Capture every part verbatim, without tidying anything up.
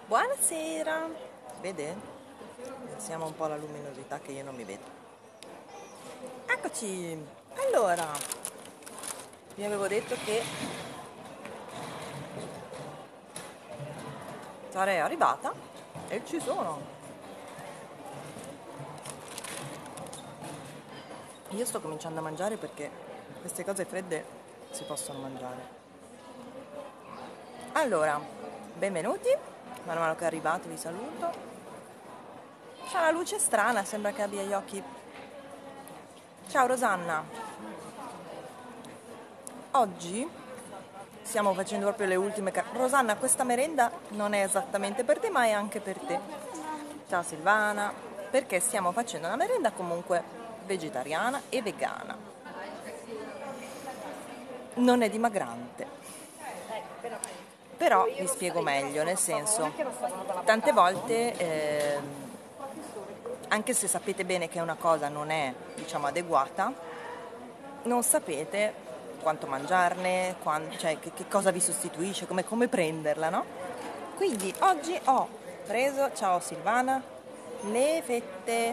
Buonasera! Vede? Pensiamo un po' alla luminosità che io non mi vedo. Eccoci! Allora, vi avevo detto che sarei arrivata e ci sono. Io sto cominciando a mangiare perché queste cose fredde si possono mangiare. Allora, benvenuti, man mano che arrivate vi saluto. C'è una luce strana, sembra che abbia gli occhi. Ciao Rosanna. Oggi stiamo facendo proprio le ultime ca- Rosanna, questa merenda non è esattamente per te, ma è anche per te. Ciao Silvana, perché stiamo facendo una merenda comunque vegetariana e vegana. Non è dimagrante. Però vi spiego meglio, nel senso, tante volte, eh, anche se sapete bene che una cosa non è, diciamo, adeguata, non sapete quanto mangiarne, quan- cioè che, che cosa vi sostituisce, come, come prenderla, no? Quindi oggi ho preso, ciao Silvana, le fette.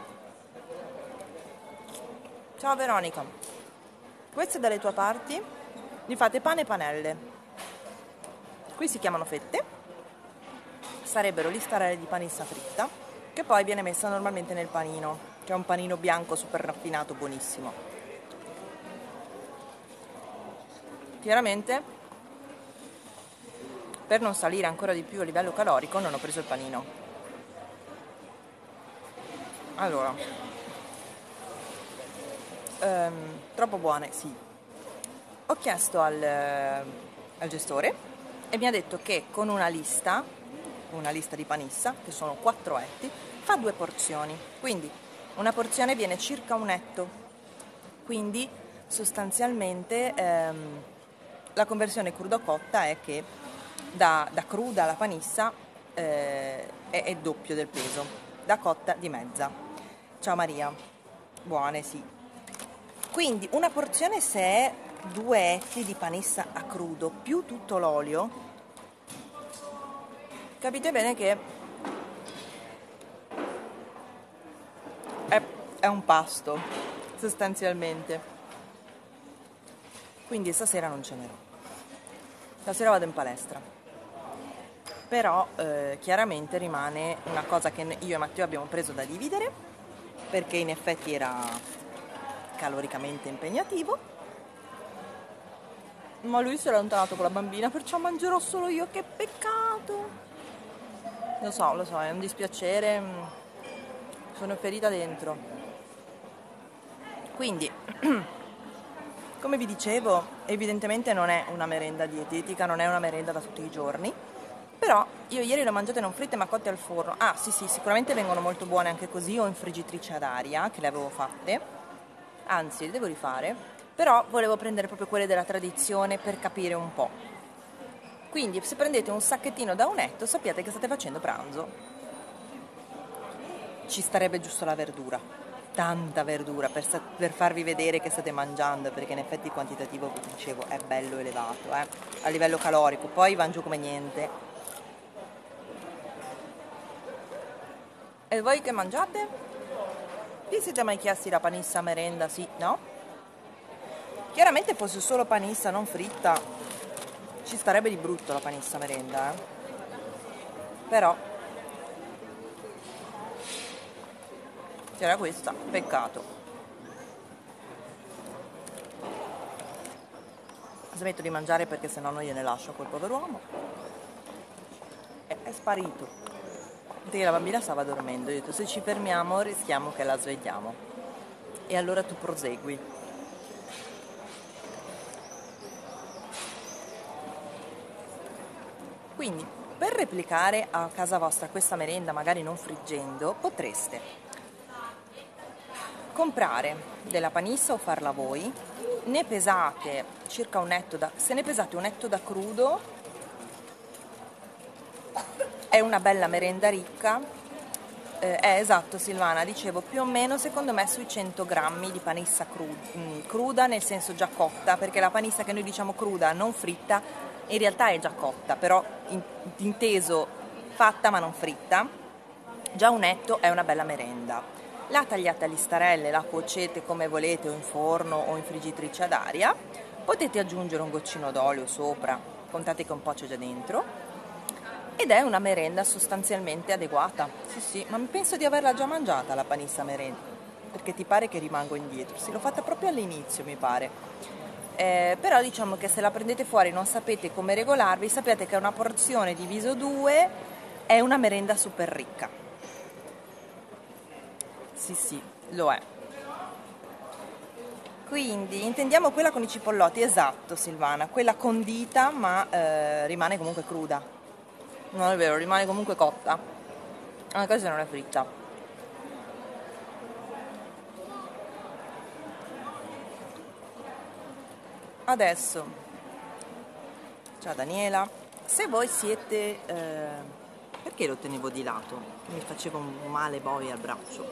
Ciao Veronica, queste dalle tue parti li fate pane e panelle. Qui si chiamano fette, sarebbero listarelle di panissa fritta, che poi viene messa normalmente nel panino, che è un panino bianco super raffinato, buonissimo. Chiaramente, per non salire ancora di più a livello calorico, non ho preso il panino. Allora, ehm, troppo buone, sì. Ho chiesto al, al gestore e mi ha detto che con una lista, una lista di panissa, che sono quattro etti, fa due porzioni. Quindi una porzione viene circa un etto. Quindi sostanzialmente ehm, la conversione crudo-cotta è che da, da cruda la panissa eh, è, è doppio del peso, da cotta di mezza. Ciao Maria, buone sì. Quindi una porzione, se è due etti di panissa a crudo più tutto l'olio, capite bene che è, è un pasto sostanzialmente. Quindi stasera non ce n'ero. Stasera vado in palestra. Però eh, chiaramente rimane una cosa che io e Matteo abbiamo preso da dividere, perché in effetti era caloricamente impegnativo. Ma lui si è allontanato con la bambina, perciò mangerò solo io, che peccato! Lo so, lo so, è un dispiacere, sono ferita dentro. Quindi, come vi dicevo, evidentemente non è una merenda dietetica, non è una merenda da tutti i giorni, però io ieri le ho mangiate non fritte ma cotte al forno. Ah sì sì, sicuramente vengono molto buone anche così o in friggitrice ad aria, che le avevo fatte, anzi le devo rifare, però volevo prendere proprio quelle della tradizione per capire un po'. Quindi se prendete un sacchettino da un etto sappiate che state facendo pranzo. Ci starebbe giusto la verdura, tanta verdura per, sa- per farvi vedere che state mangiando, perché in effetti il quantitativo, vi dicevo, è bello elevato, eh? A livello calorico, poi van giù come niente. E voi che mangiate? Vi siete mai chiesti la panissa merenda, sì, no? Chiaramente fosse solo panissa non fritta, ci starebbe di brutto la panissa merenda, eh? Però c'era questa, peccato. Smetto di mangiare perché sennò non gliene lascio a quel pover'uomo. È, è sparito. Perché la bambina stava dormendo. Io ho detto, se ci fermiamo rischiamo che la svegliamo. E allora tu prosegui. Quindi, per replicare a casa vostra questa merenda, magari non friggendo, potreste comprare della panissa o farla voi. Ne pesate circa un etto da... Se ne pesate un etto da crudo, è una bella merenda ricca. Eh, è esatto Silvana, dicevo più o meno secondo me sui cento grammi di panissa cruda, mh, cruda nel senso già cotta, perché la panissa che noi diciamo cruda, non fritta, in realtà è già cotta, però in, inteso fatta ma non fritta, già un etto è una bella merenda. La tagliate a listarelle, la cuocete come volete o in forno o in friggitrice ad aria, potete aggiungere un goccino d'olio sopra, contate che un po' c'è già dentro, ed è una merenda sostanzialmente adeguata. Sì, sì, ma penso di averla già mangiata la panissa merenda, perché ti pare che rimango indietro? Sì, l'ho fatta proprio all'inizio, mi pare. Eh, però diciamo che se la prendete fuori e non sapete come regolarvi, sapete che una porzione diviso due è una merenda super ricca. Sì, sì, lo è. Quindi intendiamo quella con i cipollotti, esatto Silvana, quella condita ma eh, rimane comunque cruda. Non è vero, rimane comunque cotta, anche se non è fritta. Adesso, ciao Daniela, se voi siete... Eh, perché lo tenevo di lato? Mi faceva un male poi al braccio.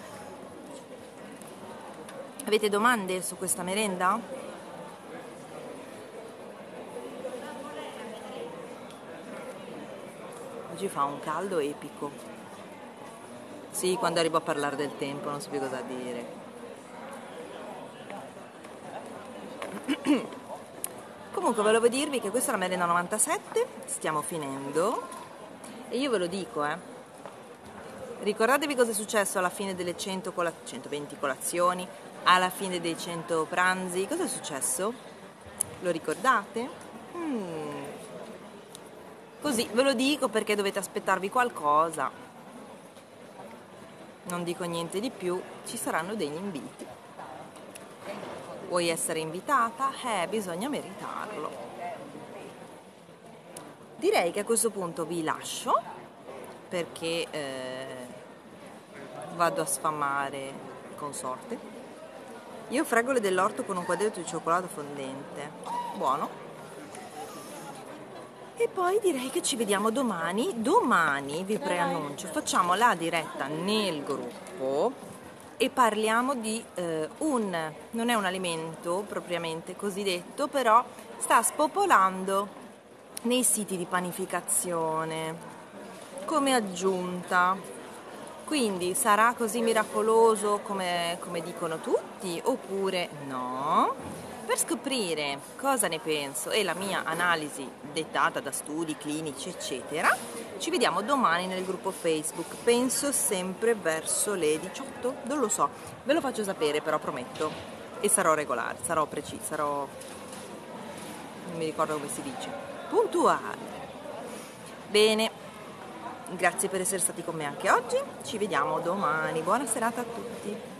Avete domande su questa merenda? Oggi fa un caldo epico. Sì, quando arrivo a parlare del tempo non so più cosa dire. Comunque volevo dirvi che questa è la merenda novantasette, stiamo finendo e io ve lo dico, eh. Ricordatevi cosa è successo alla fine delle cento cola- centoventi colazioni, alla fine dei cento pranzi, cosa è successo? Lo ricordate? Mm. Così ve lo dico perché dovete aspettarvi qualcosa, non dico niente di più, ci saranno degli inviti. Vuoi essere invitata? Eh, bisogna meritarlo. Direi che a questo punto vi lascio perché eh, vado a sfamare il consorte. Io fragole dell'orto con un quadretto di cioccolato fondente, buono. E poi direi che ci vediamo domani. Domani vi preannuncio, facciamo la diretta nel gruppo e parliamo di eh, un, non è un alimento propriamente così detto, però sta spopolando nei siti di panificazione come aggiunta. Quindi sarà così miracoloso come, come dicono tutti oppure no? Per scoprire cosa ne penso e la mia analisi dettata da studi clinici eccetera, ci vediamo domani nel gruppo Facebook, penso sempre verso le diciotto, non lo so, ve lo faccio sapere però prometto, e sarò regolare, sarò precisa, sarò, non mi ricordo come si dice, puntuale. Bene, grazie per essere stati con me anche oggi, ci vediamo domani, buona serata a tutti.